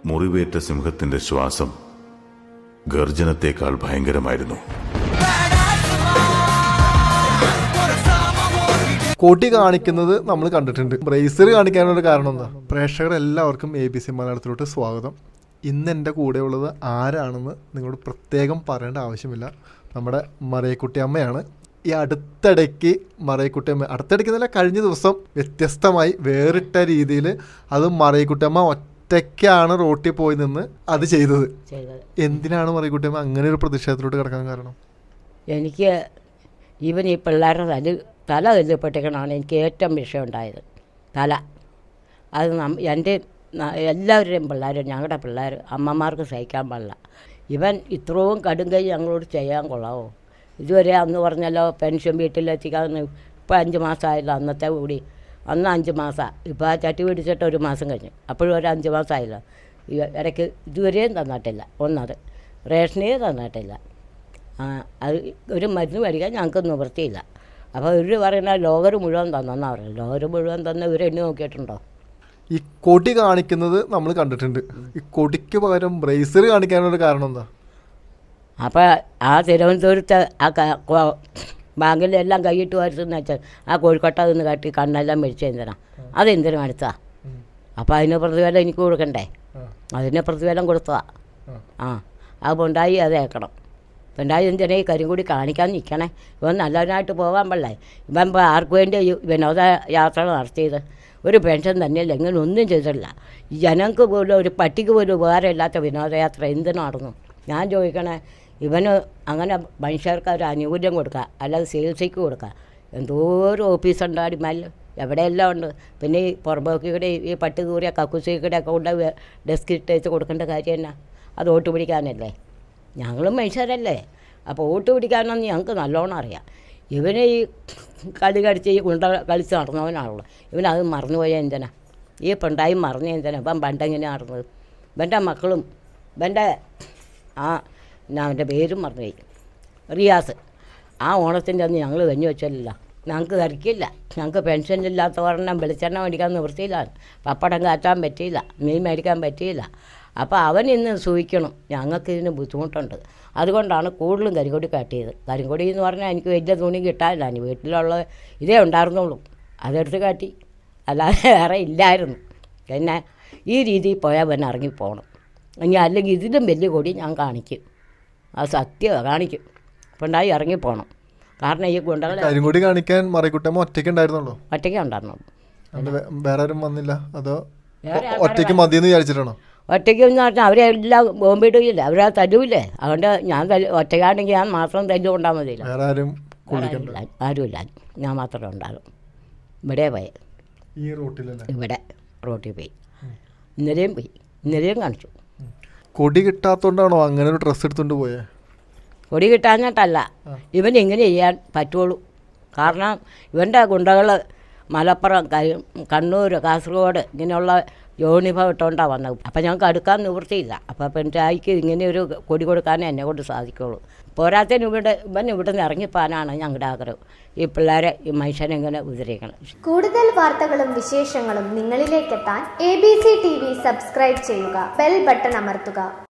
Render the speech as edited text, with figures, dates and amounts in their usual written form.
മുറിവേറ്റ സിംഹത്തിന്റെ ശ്വാസം ഗർജനത്തേക്കാൾ ഭയങ്കരമായിരുന്നു. കോട്ടി കാണിക്കുന്നത് നമ്മൾ കണ്ടിട്ടുണ്ട്. ബ്രേസർ കാണിക്കാനുള്ള കാരണം എന്താ? പ്രേക്ഷകർ എല്ലാവർക്കും ABC മലയാളത്തിലോട്ട് സ്വാഗതം. ഇന്ന് എൻ്റെ കൂടെയുള്ളത് ആരാണെന്ന് നിങ്ങളോട് പ്രത്യേകം പറയേണ്ട ആവശ്യമില്ല. നമ്മുടെ മറിയക്കുട്ടി അമ്മയാണ്. ഈ അടുത്തിടയ്ക്ക് മറിയക്കുട്ടി അമ്മ, അടുത്തിടയ്ക്ക് എന്നല്ല, കഴിഞ്ഞ ദിവസം വ്യത്യസ്തമായി വേറിട്ട രീതിയിൽ അത് മറിയക്കുട്ടി അമ്മ ഒറ്റയ്ക്കാണ് റോട്ടിൽ പോയി നിന്ന് അത് ചെയ്തത്. എന്തിനാണ് മറിയക്കുട്ടി അമ്മ അങ്ങനെ ഒരു പ്രതിഷേധത്തിലോട്ട് കിടക്കാൻ കാരണം? എനിക്ക് ഈവൻ ഈ പിള്ളേരുടെ തല തല്ലിപ്പൊട്ടിക്കണമാണ് എനിക്ക് ഏറ്റവും വിഷയം ഉണ്ടായത്. തല അത് എൻ്റെ എല്ലാവരുടെയും പിള്ളേർ, ഞങ്ങളുടെ പിള്ളേർ, അമ്മമാർക്ക് സഹിക്കാൻ പാടില്ല. ഇവൻ ഇത്രയും കടുങ്കൈ ഞങ്ങളോട് ചെയ്യാൻ കൊള്ളാമോ? ഇതുവരെ അന്ന് പറഞ്ഞല്ലോ പെൻഷൻ വീട്ടിലെത്തിക്കാമെന്ന്. ഇപ്പോൾ 5 മാസമായില്ല. അന്നത്തെ കൂടി അന്ന് 5 മാസമാണ്. ഇപ്പോൾ ആ ചട്ടി പിടിച്ചിട്ട് 1 മാസം കഴിഞ്ഞു. അപ്പോഴും ഒരു 5 മാസമായില്ല. ഇടയ്ക്ക് ഇതുവരെയും തന്നിട്ടില്ല. ഒന്നത് റേഷനേ തന്നിട്ടില്ല. അത് ഒരു മരുന്ന് മേടിക്കാൻ ഞങ്ങൾക്ക് നിവൃത്തിയില്ല. അപ്പോൾ ഇവർ പറയുന്ന ലോകർ മുഴുവൻ തന്നെന്നാണ് പറയുന്നത്. ലോകർ മുഴുവൻ തന്നെ ഇവരെണ്ണി നോക്കിയിട്ടുണ്ടോ? ഈ കൊടി കാണിക്കുന്നത് നമ്മൾ കണ്ടിട്ടുണ്ട്. ഈ കൊടിക്ക് പകരം ബ്രേസർ കാണിക്കാനുള്ള കാരണം എന്താ? അപ്പോൾ ആ തിരുവനന്തപുരത്ത് ആ ബാങ്കിലെല്ലാം കൈയിട്ട് വരുത്തുന്ന വെച്ചാൽ ആ കോഴിക്കോട്ട നിന്ന് കാട്ടി കണ്ണെല്ലാം മേടിച്ച് എന്തിനാ? അതെന്തിനും അടുത്താ? അപ്പോൾ അതിന് പ്രതിഫലം എനിക്ക് കൊടുക്കണ്ടേ? അതിന് പ്രതിഫലം കൊടുത്തതാ. അത് ഉണ്ടായി അത് ഏക്കണം. ഉണ്ടായി എന്തിനാ ഈ കരിങ്കൂടി കാണിക്കാൻ നിൽക്കണേ? ഇവൻ നല്ലവനായിട്ട് പോകാൻ പാടില്ലേ? ഇവൻ ഇപ്പോൾ ആർക്ക് വേണ്ടി വിനോദ യാത്ര നടത്തിയത്? ഒരു പെൻഷൻ തന്നെയല്ല, ഇങ്ങനെ ഒന്നും ചെയ്തിട്ടില്ല. ജനങ്ങൾക്ക് പോലും, ഒരു പട്ടിക്ക് പോലും ഉപകാരമില്ലാത്ത വിനോദയാത്ര എന്തിനായിരുന്നു? ഞാൻ ചോദിക്കണേ, ഇവന് അങ്ങനെ മനുഷ്യർക്ക് ഒരു ആനുകൂല്യം കൊടുക്കുക, അല്ലാതെ ചികിത്സയ്ക്ക് കൊടുക്കുക. എന്തോരം ഓഫീസുണ്ട് അടിമാലിൽ, എവിടെയെല്ലാം ഉണ്ട്. പിന്നെ ഈ പുറമ്പോക്കിയുടെ ഈ പട്ടി കൂറിയ കക്കുസിയുടെ ഒക്കെ കൊണ്ട് ഡെസ്ക് ഇട്ടേച്ച് കൊടുക്കേണ്ട കാര്യം എന്നാ? അത് വോട്ട് പിടിക്കാനല്ലേ? ഞങ്ങളും മനുഷ്യരല്ലേ? അപ്പോൾ വോട്ട് പിടിക്കാനെന്ന് ഞങ്ങൾക്ക് നല്ലോണം അറിയാം. ഇവന് ഈ കളി കടിച്ച് ഈ കുണ്ട കളിച്ച് നടന്നവനാണല്ലോ. ഇവനത് മറന്നുപോയാൽ എന്തിനാ? ഈ പെണ്ടായി മറന്നു എന്തിനാ? ഇപ്പം പണ്ടെങ്ങനെ നടന്നത്? ഇവൻ്റെ മക്കളും ഇവൻ്റെ അവൻ്റെ പേരും മറന്നുപോയി, റിയാസ്. ആ ഓണത്തിൻ്റെ അന്ന് ഞങ്ങൾ കഞ്ഞി വെച്ചില്ല. ഞങ്ങൾക്ക് കറിക്കില്ല. ഞങ്ങൾക്ക് പെൻഷനില്ലാത്ത ഒരെണ്ണം വെളിച്ചെണ്ണ മേടിക്കാൻ നിവൃത്തിയില്ല, പപ്പടം കാറ്റാൻ പറ്റിയില്ല, മീൻ മേടിക്കാൻ പറ്റിയില്ല. അപ്പോൾ അവൻ ഇന്ന് സൂഹിക്കണം. ഞങ്ങൾക്ക് ഇതിന് ബുദ്ധിമുട്ടുണ്ട്. അതുകൊണ്ടാണ് കൂടുതലും കരിങ്കൊടി കാട്ടിയത്. കരിങ്കൊടി എന്ന് പറഞ്ഞാൽ എനിക്ക് വലിയ തുണി കിട്ടാനില്ല. ഇനി വീട്ടിലുള്ള ഇതേ ഉണ്ടായിരുന്നുള്ളൂ, അതെടുത്ത് കാട്ടി, അല്ലാതെ വേറെ ഇല്ലായിരുന്നു. പിന്നെ ഈ രീതിയിൽ പോയാൽ പിന്നെ ഇറങ്ങിപ്പോകണം. ഇനി അല്ലെങ്കിൽ ഇതിലും വലിയ കൊടി ഞാൻ കാണിക്കും. അത് സത്യമാണ്, കാണിക്കും. അപ്പോൾ ഉണ്ടായി ഇറങ്ങിപ്പോകണം. കാരണം ഈ ഗുണ്ടകൾ കരിങ്കൊടി കാണിക്കാൻ മറിയക്കുട്ടമ്മ ഒറ്റയ്ക്ക് ഉണ്ടായിരുന്നുള്ളൂ? ഒറ്റയ്ക്ക് ഉണ്ടായിരുന്നുള്ളൂ. വേറെ ആരും വന്നില്ല? അതോ ഒറ്റയ്ക്ക് മതിയെന്ന് വിചാരിച്ചിട്ടാണോ? ഒറ്റയ്ക്ക് എന്ന് പറഞ്ഞാൽ അവരെല്ലാം ബോംബിടുകയില്ല, അവരെ തല്ലൂല്ലേ. അതുകൊണ്ട് ഞാൻ ഒറ്റയ്ക്കാണെങ്കിൽ ഞാൻ മാത്രം തല്ലുകൊണ്ടാൽ മതിയില്ല. ആരുമില്ല, ഞാൻ മാത്രമേ ഉണ്ടാകും. ഇവിടെ പോയി, ഈ റോട്ടിലല്ല, ഇവിടെ റോട്ടിൽ പോയി. ഇന്നലെയും കാണിച്ചു. കൊടി കിട്ടാത്തോണ്ടാണോ അങ്ങനെ ഒരു ഡ്രസ്സ് എടുത്തുകൊണ്ട് പോയേ? കൊടി കിട്ടാഞ്ഞിട്ടല്ല, ഇവൻ ഇങ്ങനെ ചെയ്യാൻ പറ്റുള്ളൂ. കാരണം ഇവൻ്റെ ഗുണ്ടകൾ മലപ്പുറം, കണ്ണൂർ, കാസർഗോഡ് ഇങ്ങനെയുള്ള യൂണിഫോം ഇട്ടുകൊണ്ടാണ് വന്നത്. അപ്പം ഞങ്ങൾക്ക് അടുക്കാൻ നിവൃത്തിയില്ല. അപ്പോൾ പെൺചായിക്ക് ഇങ്ങനെ ഒരു കൊടി കൊടുക്കാനേ എന്നെ കൊണ്ട് സാധിക്കുള്ളൂ. പോരാത്തതിന് ഇവൻ ഇവിടെ നിന്ന് ഇറങ്ങിപ്പോകാനാണ് ഞങ്ങളുടെ ആഗ്രഹം. ഈ പിള്ളേരെ, ഈ മനുഷ്യനെങ്ങനെ ഉദ്ധരിക്കണം. കൂടുതൽ വാർത്തകളും വിശേഷങ്ങളും നിങ്ങളിലേക്കെത്താൻ ABC TV സബ്സ്ക്രൈബ് ചെയ്യുക, ബെൽ ബട്ടൺ അമർത്തുക.